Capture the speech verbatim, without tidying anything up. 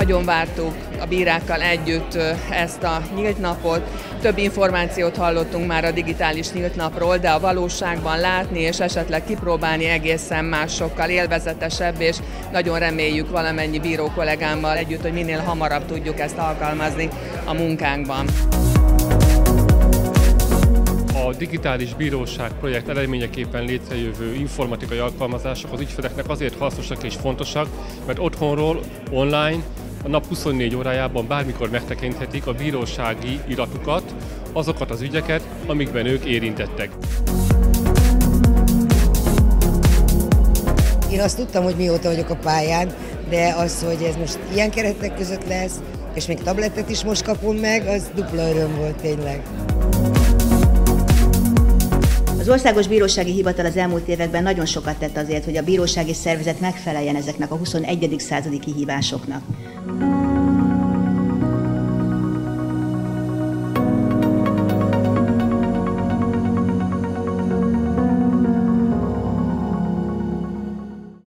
Nagyon vártuk a bírákkal együtt ezt a nyílt napot. Több információt hallottunk már a digitális nyílt napról, de a valóságban látni és esetleg kipróbálni egészen más, sokkal élvezetesebb, és nagyon reméljük valamennyi bíró kollégámmal együtt, hogy minél hamarabb tudjuk ezt alkalmazni a munkánkban. A digitális bíróság projekt eredményeképpen létrejövő informatikai alkalmazások az ügyfeleknek azért hasznosak és fontosak, mert otthonról, online, a nap huszonnégy órájában bármikor megtekinthetik a bírósági iratukat, azokat az ügyeket, amikben ők érintettek. Én azt tudtam, hogy mióta vagyok a pályán, de az, hogy ez most ilyen keretek között lesz, és még tabletet is most kapom meg, az dupla öröm volt tényleg. Az Országos Bírósági Hivatal az elmúlt években nagyon sokat tett azért, hogy a bírósági szervezet megfeleljen ezeknek a huszonegyedik századi kihívásoknak.